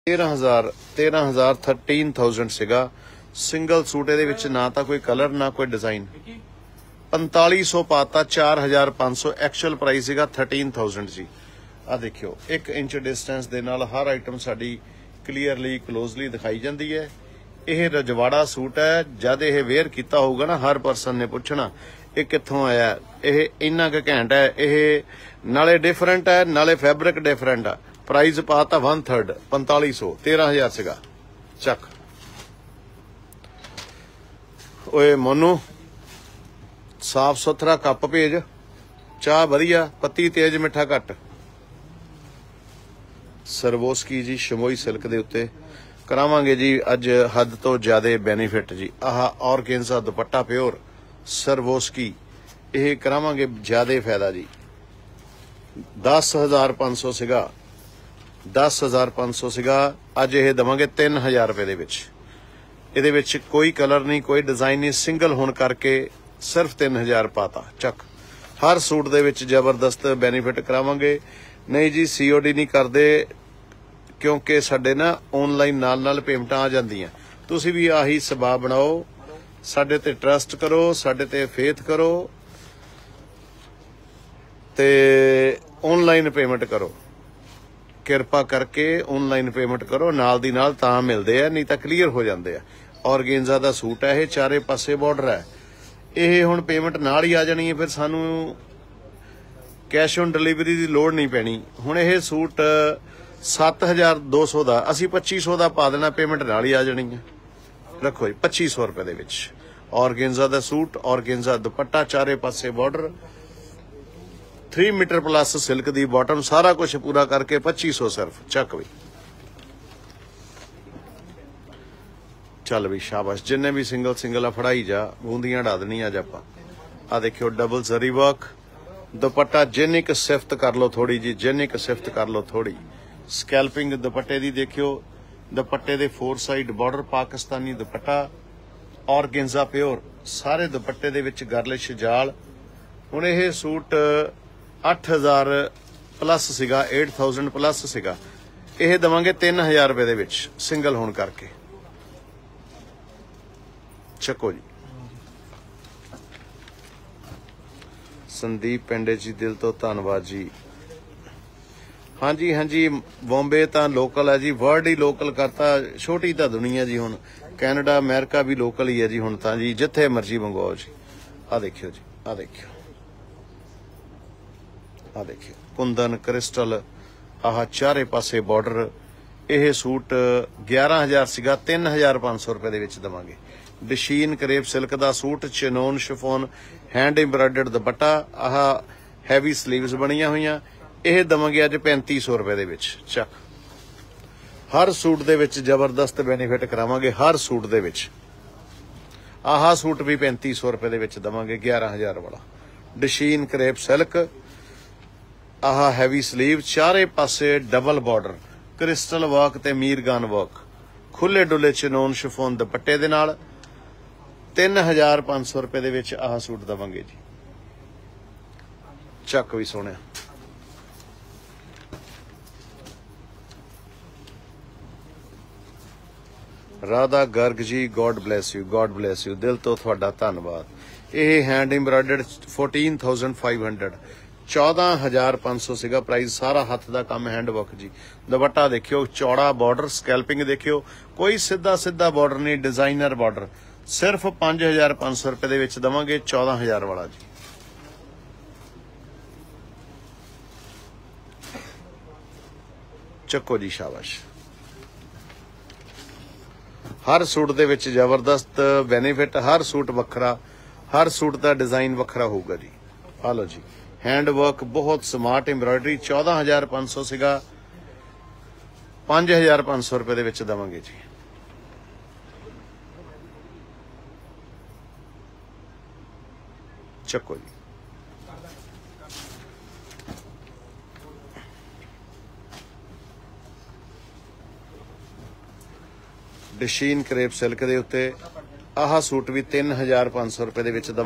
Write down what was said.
13,000 13,000 ਸੀਗਾ single suit. ਇਹਦੇ ਵਿੱਚ ਨਾ ਤਾਂ ਕੋਈ ਕਲਰ ਨਾ ਕੋਈ ਡਿਜ਼ਾਈਨ। 4500 ਪਾਤਾ 4,500 ਐਕਚੁਅਲ ਪ੍ਰਾਈਸ ਸੀਗਾ 13,000 ਜੀ। ਆ ਦੇਖਿਓ 1 ਇੰਚ ਡਿਸਟੈਂਸ ਦੇ ਨਾਲ ਹਰ ਆਈਟਮ ਸਾਡੀ ਕਲੀਅਰਲੀ ਕਲੋਜ਼ਲੀ ਦਿਖਾਈ ਜਾਂਦੀ ਹੈ। ਇਹ ਰਜਵਾੜਾ ਸੂਟ ਹੈ। ਜਦ ਇਹ ਵੇਅਰ ਕੀਤਾ ਹੋਊਗਾ ਨਾ ਹਰ ਪਰਸਨ ਨੇ ਪੁੱਛਣਾ ਇਹ ਕਿੱਥੋਂ ਆਇਆ। ਇਹ ਇੰਨਾ ਕੁ ਘੈਂਟ ਹੈ। ਇਹ ਨਾਲੇ ਡਿਫਰੈਂਟ ਹੈ ਨਾਲੇ ਫੈਬਰਿਕ ਡਿਫਰੈਂਟ ਆ। प्राइस पाता 1/3 4500 13,000 ਸੀਗਾ। ਚੱਕ ਓਏ ਮੋਨੂ ਸਾਫ ਸੁਥਰਾ ਕੱਪ ਭੇਜ। ਚਾਹ ਵਧੀਆ ਪੱਤੀ ਤੇਜ਼ ਮਿੱਠਾ ਘੱਟ। ਸਰਵੋਸਕੀ ਜੀ ਸ਼ਮੋਈ ਸਿਲਕ ਦੇ ਉੱਤੇ ਕਰਾਵਾਂਗੇ ਜੀ ਅੱਜ ਹੱਦ ਤੋਂ ਜ਼ਿਆਦਾ ਬੈਨੀਫਿਟ ਜੀ। ਆਹ ਔਰਗੈਂਜ਼ਾ ਦੁਪੱਟਾ ਪਿਓਰ ਸਰਵੋਸਕੀ ਇਹ ਕਰਾਵਾਂਗੇ ਜ਼ਿਆਦਾ ਫਾਇਦਾ ਜੀ। 10,500 ਸੀਗਾ 10,500 ਸੀਗਾ। ਅੱਜ ਇਹ ਦਵਾਂਗੇ 3,000 ਰੁਪਏ ਦੇ ਵਿੱਚ। ਇਹਦੇ ਵਿੱਚ ਕੋਈ ਕਲਰ ਨਹੀਂ ਕੋਈ ਡਿਜ਼ਾਈਨ ਨਹੀਂ ਸਿੰਗਲ ਹੋਣ ਕਰਕੇ ਸਿਰਫ 3,000 ਪਾਤਾ। ਚੱਕ ਹਰ ਸੂਟ ਦੇ ਵਿੱਚ ਜ਼ਬਰਦਸਤ ਬੈਨੀਫਿਟ ਕਰਾਵਾਂਗੇ। ਨਹੀਂ ਜੀ COD ਨਹੀਂ ਕਰਦੇ ਕਿਉਂਕਿ ਸਾਡੇ ਨਾ ਆਨਲਾਈਨ ਨਾਲ ਪੇਮੈਂਟਾਂ ਆ ਜਾਂਦੀਆਂ। ਤੁਸੀਂ ਵੀ ਆਹੀ ਸਬਾਬ ਬਣਾਓ। ਸਾਡੇ ਤੇ ਟਰਸਟ ਕਰੋ ਸਾਡੇ ਤੇ ਫੇਥ ਕਰੋ ਤੇ ਆਨਲਾਈਨ ਪੇਮੈਂਟ ਕਰੋ। ਕਿਰਪਾ ਕਰਕੇ ਆਨਲਾਈਨ ਪੇਮੈਂਟ ਕਰੋ ਨਾਲ ਦੀ ਨਾਲ ਤਾਂ ਮਿਲਦੇ ਆ ਨਹੀਂ ਤਾਂ ਕਲੀਅਰ ਹੋ ਜਾਂਦੇ ਆ। ਔਰਗੈਂਜ਼ਾ ਦਾ ਸੂਟ ਹੈ ਇਹ ਚਾਰੇ ਪਾਸੇ ਬਾਰਡਰ ਹੈ। ਇਹ ਹੁਣ ਪੇਮੈਂਟ ਨਾਲ ਹੀ ਆ ਜਾਣੀ ਹੈ ਫਿਰ ਸਾਨੂੰ ਕੈਸ਼ ਔਨ ਡਿਲੀਵਰੀ ਦੀ ਲੋੜ ਨਹੀਂ ਪੈਣੀ। ਹੁਣ ਇਹ ਸੂਟ 7,200 ਦਾ ਅਸੀਂ 2,500 ਦਾ ਪਾ ਦੇਣਾ ਪੇਮੈਂਟ ਨਾਲ ਹੀ ਆ ਜਾਣੀ ਹੈ। ਰੱਖੋ ਜੀ 2,500 ਰੁਪਏ ਦੇ ਵਿੱਚ ਔਰਗੈਂਜ਼ਾ ਦਾ ਸੂਟ ਔਰਗੈਂਜ਼ਾ ਦੁਪੱਟਾ ਚਾਰੇ ਪਾਸੇ ਬਾਰਡਰ 3 ਮੀਟਰ ਪਲੱਸ ਸਿਲਕ ਦੀ ਬਾਟਮ ਸਾਰਾ ਕੁਝ ਪੂਰਾ ਕਰਕੇ 2,500 ਸਿਰਫ। ਚੱਕ ਵੀ ਚੱਲ ਵੀ ਸ਼ਾਬਾਸ਼। ਜਿੰਨੇ ਵੀ ਸਿੰਗਲ ਆ ਫੜਾਈ ਜਾ ਬੂੰਦੀਆਂ ਢਾ ਦੇਣੀਆਂ ਅੱਜ ਆਪਾਂ। ਆ ਦੇਖਿਓ ਡਬਲ ਜ਼ਰੀ ਵਰਕ ਦੁਪੱਟਾ ਜਿੰਨੀ ਕੁ ਸਿਫਤ ਕਰ ਲਓ ਥੋੜੀ ਜੀ ਜਿੰਨੀ ਕੁ ਸਿਫਤ ਕਰ ਲਓ ਥੋੜੀ। ਸਕੈਲਪਿੰਗ ਦੁਪੱਟੇ ਦੀ ਦੇਖਿਓ ਦੁਪੱਟੇ ਦੇ 4 ਸਾਈਡ ਬਾਰਡਰ ਪਾਕਿਸਤਾਨੀ ਦੁਪੱਟਾ ਔਰਗੈਂਜ਼ਾ ਪਿਓਰ ਸਾਰੇ ਦੁਪੱਟੇ ਦੇ ਵਿੱਚ ਗਰਲਿਸ਼ ਜਾਲ। ਹੁਣ ਇਹ ਸੂਟ 8,000 ਪਲੱਸ ਸੀਗਾ 8,000 ਪਲੱਸ ਸੀਗਾ। ਇਹ ਦਵਾਂਗੇ 3,000 ਰੁਪਏ ਦੇ ਵਿੱਚ ਸਿੰਗਲ ਹੋਣ ਕਰਕੇ। ਚੱਕੋ ਜੀ ਸੰਦੀਪ ਪਿੰਡੇ ਜੀ ਦਿਲ ਤੋਂ ਧੰਨਵਾਦ ਜੀ। ਹਾਂਜੀ ਬੰਬੇ ਤਾਂ ਲੋਕਲ ਹੈ ਜੀ ਵਰਲਡ ਹੀ ਲੋਕਲ ਕਰਤਾ। ਛੋਟੀ ਤਾਂ ਦੁਨੀਆ ਜੀ ਹੁਣ ਕੈਨੇਡਾ ਅਮਰੀਕਾ ਵੀ ਲੋਕਲ ਹੀ ਹੈ ਜੀ ਹੁਣ ਤਾਂ ਜੀ ਜਿੱਥੇ ਮਰਜ਼ੀ ਮੰਗਵਾਓ ਜੀ। ਆ ਦੇਖਿਓ ਜੀ ਆ ਦੇਖਿਓ ਆ ਦੇਖਿਓ ਕੁੰਦਨ ਕ੍ਰਿਸਟਲ ਆਹ ਚਾਰੇ ਪਾਸੇ ਬਾਰਡਰ। ਇਹ ਸੂਟ 11,000 ਸੀਗਾ 3,500 ਰੁਪਏ ਦੇ ਵਿੱਚ ਦਵਾਂਗੇ। ਡਸ਼ੀਨ ਕਰੇਪ ਸਿਲਕ ਦਾ suit chinon chiffon hand embroidered ਦੁਪੱਟਾ ਆਹ ਹੈਵੀ ਸਲੀਵਸ ਬਣੀਆਂ ਹੋਈਆਂ। ਇਹ ਦਵਾਂਗੇ ਅੱਜ 3,500 ਰੁਪਏ ਦੇ ਵਿੱਚ। ਚੱਕ ਹਰ ਸੂਟ ਦੇ ਵਿੱਚ ਜ਼ਬਰਦਸਤ ਬੈਨੀਫਿਟ ਕਰਾਵਾਂਗੇ ਹਰ ਸੂਟ ਦੇ ਵਿੱਚ। ਆਹ ਸੂਟ ਵੀ 3,500 ਰੁਪਏ ਦੇ ਵਿੱਚ ਦਵਾਂਗੇ 11,000 ਵਾਲਾ ਡਸ਼ੀਨ ਕਰੇਪ ਸਿਲਕ ਆਹ ਹੈਵੀ ਸਲੀਵ ਚਾਰੇ ਪਾਸੇ ਡਬਲ ਬਾਰਡਰ ਕ੍ਰਿਸਟਲ ਵਰਕ ਤੇ ਮੀਰਗਾਨ ਵਰਕ ਖੁੱਲੇ ਡੁੱਲੇ ਚਨੋਨ ਸ਼ਿਫੋਨ ਦੁਪੱਟੇ ਦੇ ਨਾਲ 3,500 ਰੁਪਏ ਦੇ ਵਿੱਚ ਆਹ ਸੂਟ ਦਵਾਂਗੇ ਜੀ। ਚੱਕ ਵੀ ਸੋਹਣਿਆ ਰਾਧਾ ਗਰਗ ਜੀ ਗੋਡ ਬਲੈਸ ਯੂ ਦਿਲ ਤੋਂ ਤੁਹਾਡਾ ਧੰਨਵਾਦ। ਇਹ ਹੈਂਡ ਐਮਬਰਾਇਡਰਡ 14,500 14,500 ਸੀਗਾ ਪ੍ਰਾਈਸ। ਸਾਰਾ ਹੱਥ ਦਾ ਕੰਮ ਹੈਂਡ ਵਰਕ ਜੀ। ਦੁਪੱਟਾ ਦੇਖਿਓ ਚੌੜਾ ਬਾਰਡਰ ਸਕੈਲਪਿੰਗ ਦੇਖਿਓ ਕੋਈ ਸਿੱਧਾ ਬਾਰਡਰ ਨਹੀਂ ਡਿਜ਼ਾਈਨਰ ਬਾਰਡਰ ਸਿਰਫ 5,500 ਰੁਪਏ ਦੇ ਵਿੱਚ ਦਵਾਂਗੇ 14,000 ਵਾਲਾ ਜੀ। ਚੱਕੋ ਜੀ ਸ਼ਾਬਾਸ਼। ਹਰ ਸੂਟ ਦੇ ਵਿੱਚ ਜ਼ਬਰਦਸਤ ਬੈਨੀਫਿਟ ਹਰ ਸੂਟ ਵੱਖਰਾ ਹਰ ਸੂਟ ਦਾ ਡਿਜ਼ਾਈਨ ਵੱਖਰਾ ਹੋਊਗਾ ਜੀ। ਆ ਲਓ ਜੀ हैंड वर्क बहुत स्मार्ट एम्ब्रॉयडरी 14,500 ਸੀਗਾ 5,500 ਰੁਪਏ ਦੇ ਵਿੱਚ ਦਵਾਂਗੇ ਜੀ। ਚੱਕੋ ਜੀ ਡਸ਼ੀਨ ਕਰੇਪ ਸਿਲਕ ਦੇ ਉੱਤੇ ਆਹ ਸੂਟ ਵੀ 3,500 ਰੁਪਏ ਦੇ ਵਿੱਚ